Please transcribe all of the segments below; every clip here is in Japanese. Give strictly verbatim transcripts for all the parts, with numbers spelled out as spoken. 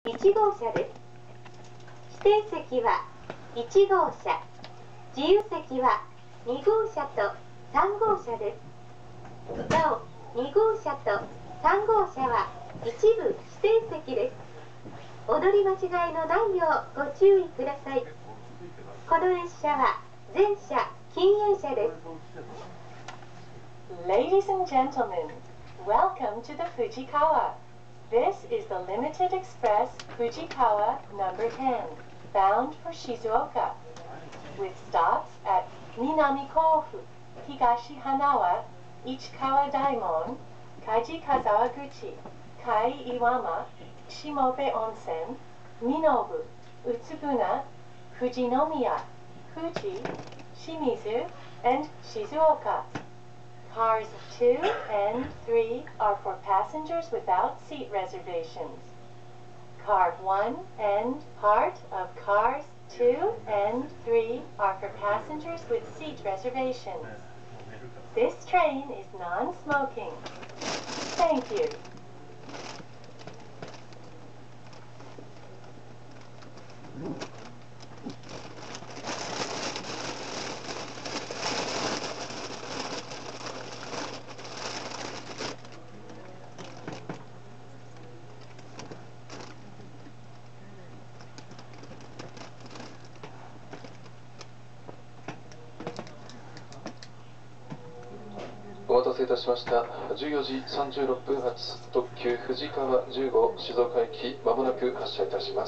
いち号車です。指定席はいち号車、自由席はに号車とさん号車です。なお、に号車とさん号車は一部指定席です。踊り間違いのないようご注意ください。この列車は全車禁煙車です。 Ladies and gentlemen, welcome to the Fujikawa. This is the Limited Express Fujikawa number ten, bound for Shizuoka, with stops at Minami Kofu, Higashi Hanawa, Ichikawa Daimon, Kaiji Kazawaguchi, Kai Iwama, Shimobe Onsen, Minobu, Utsubuna, Fujinomiya, Fuji, Shimizu, and Shizuoka. Cars two and three are for passengers without seat reservations. Car one and part of cars two and three are for passengers with seat reservations. This train is non-smoking. Thank you. お待たせいたしました。じゅうよじさんじゅうろっぷん発特急富士川じゅう号静岡行きまもなく発車いたします。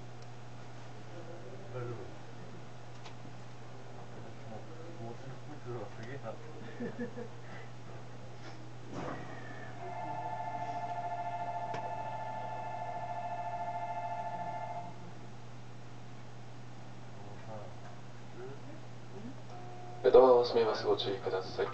ドアを閉めます。ご注意ください。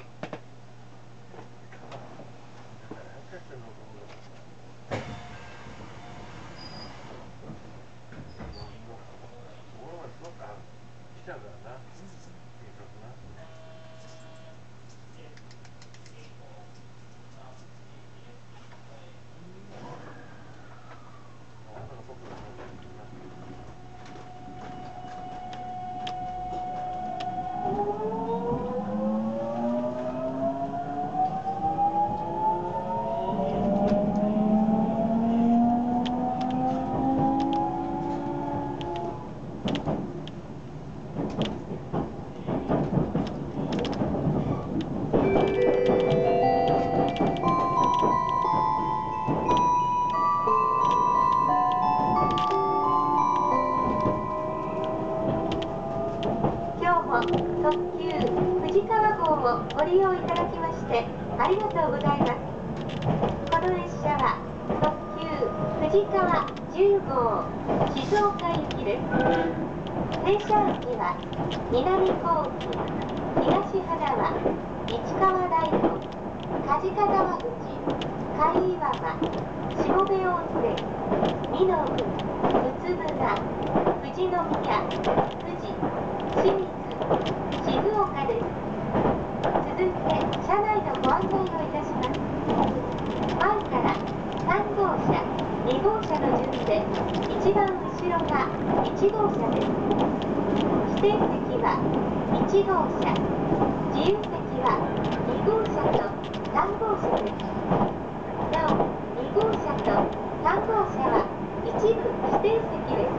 特急富士川号をご利用いただきましてありがとうございます。この列車は特急富士川じゅう号静岡行きです。停車駅は南甲府、東花輪、市川大門、梶川沢口、海岩間、下部温泉、美濃部、うつぶな、富士宮、富士、清水、静岡です。続いて車内のご案内をいたします。前からさん号車、に号車の順で一番後ろがいち号車です。指定席はいち号車、自由席はに号車とさん号車です。なお、に号車とさん号車は一部指定席です。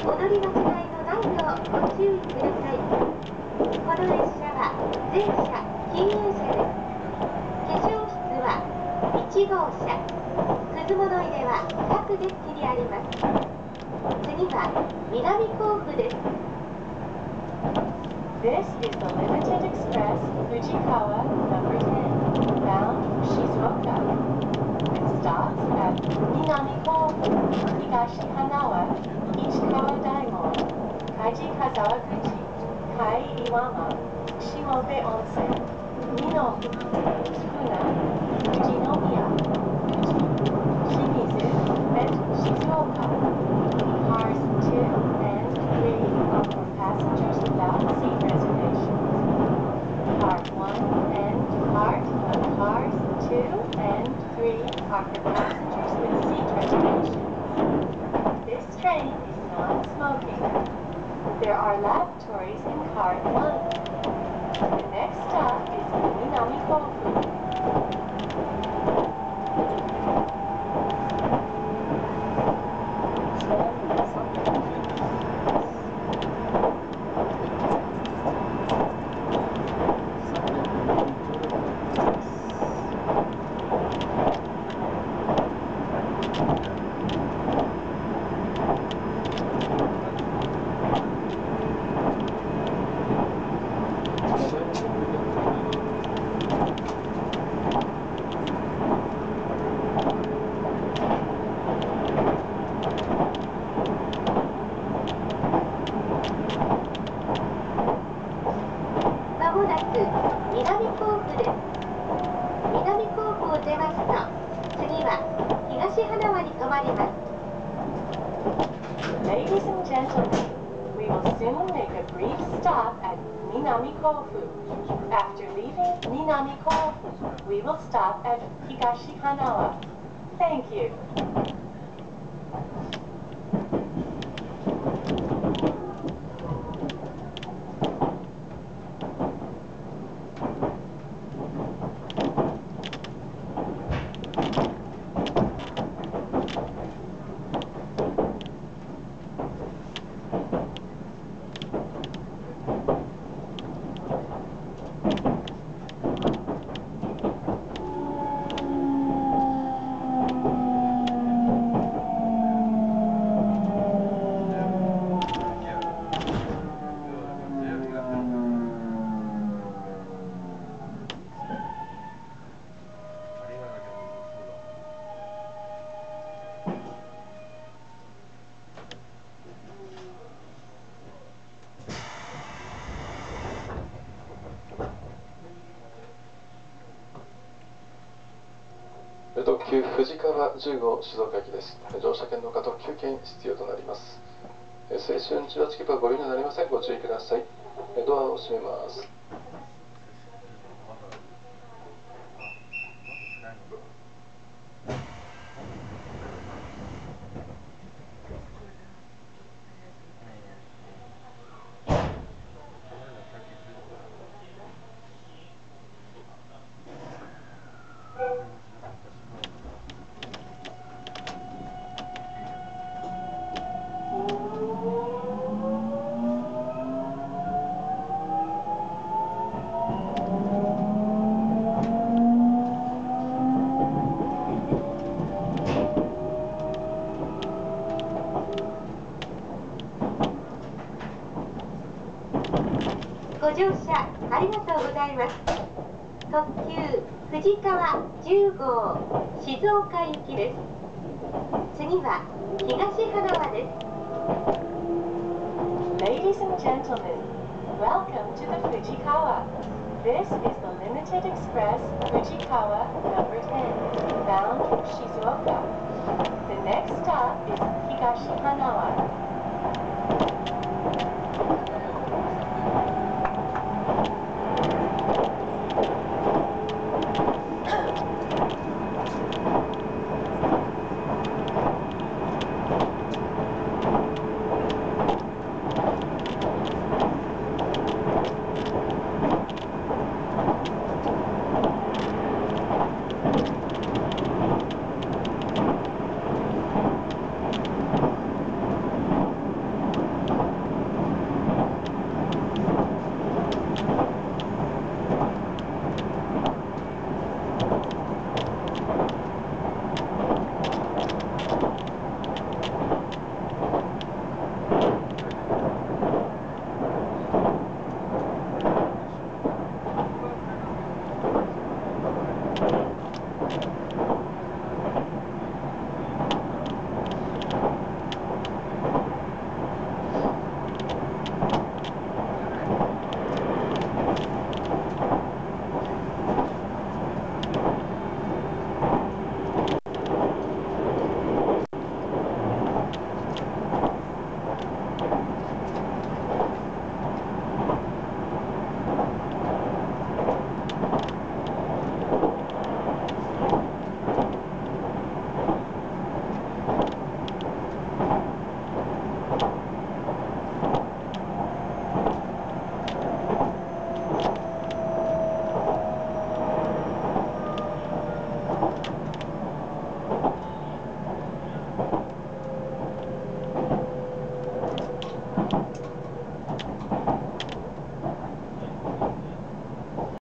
踊り間違いのないようご注意ください。この列車は全車禁煙車です。化粧室はいち号車、くず物入れは各デッキにあります。次は南甲府です。 This is the Limited Express Fujikawa number ten, bound for Shizuoka, with stops at Minami Kofu, Higashi Hanawa, Ichikawa Daimon, Kaiji Kazawaguchi, Kai Iwama, Shimobe Onsen, Minobu, Tsukuna, Fujinomiya, Fuji, Shimizu, and Shizuoka. Cars two and three are for passengers without seat reservations. Car one and part of cars two and three are for passengers with seat reservations. are lavatories in car one. The next stop is Minami Kofu. 東花輪に停まります。 Ladies and gentlemen, we will soon make a brief stop at Minami Kofu. After leaving Minami Kofu, we will stop at Higashi Hanawa. Thank you. 特急富士川じゅうご静岡駅です。乗車券の方、特急券必要となります。青春じゅうはち切符はご利用になりません。ご注意ください。ドアを閉めます。 ご乗車ありがとうございます。特急富士川じゅうご号静岡行きです。次は東花輪です。 Ladies and gentlemen, welcome to the Fujikawa. This is the Limited Express Fujikawa number ten, bound Shizuoka. The next stop is Higashi Hanawa.